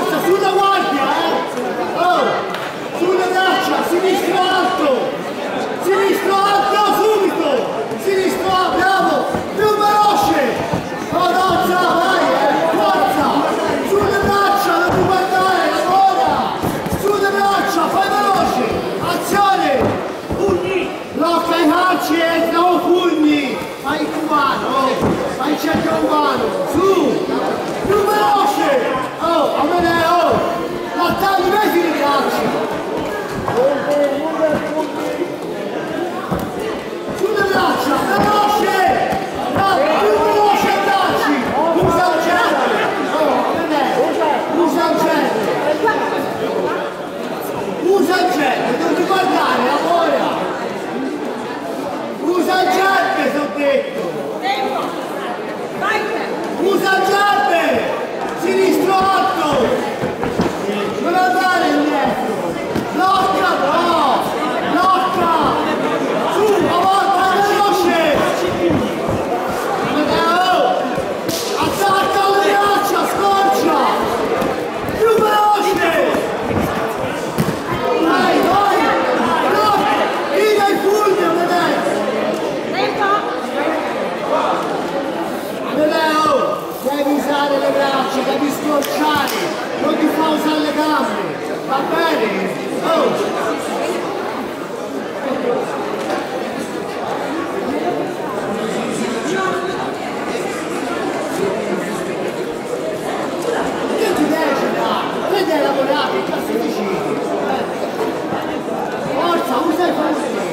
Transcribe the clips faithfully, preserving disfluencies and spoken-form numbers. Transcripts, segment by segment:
Forza, sulla guardia, eh! Oh! Sulle braccia, sinistro alto! Sinistro alto, subito! Sinistro alto, bravo! Più veloce! Forza, vai! Forza! Sulle braccia, non puoi guardare, lavora! Sulle braccia, fai veloce! Azione! Pugni! Blocca i calci, entrano pugni! Fai il cubano, fai il centro umano! Su! Più veloce! Oh, Amedeo! L'attagli, vedi le calci! Sulle braccia, veloce! No, più veloce andarci! Usa il genere! Oh, usa il genere! Usa il genere, non ti guardare, lavora! Usa il genere, ti ho detto! Usa il genere! Sinistro alto! Non andare indietro! Blocca, no! Blocca! Su, avanti, veloce! Amedeo! Attacca le braccia, scorcia! Più veloce! Vai, vai! Blocca! Tira il pugno, Amedeo! Amedeo! Devi usare le braccia, devi scorciare! Non ti fa usare le gambe! Va bene? Oh! Che ti devi dare? Prendi a lavorare, che cazzo dici? Forza, usa i pugni!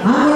angolo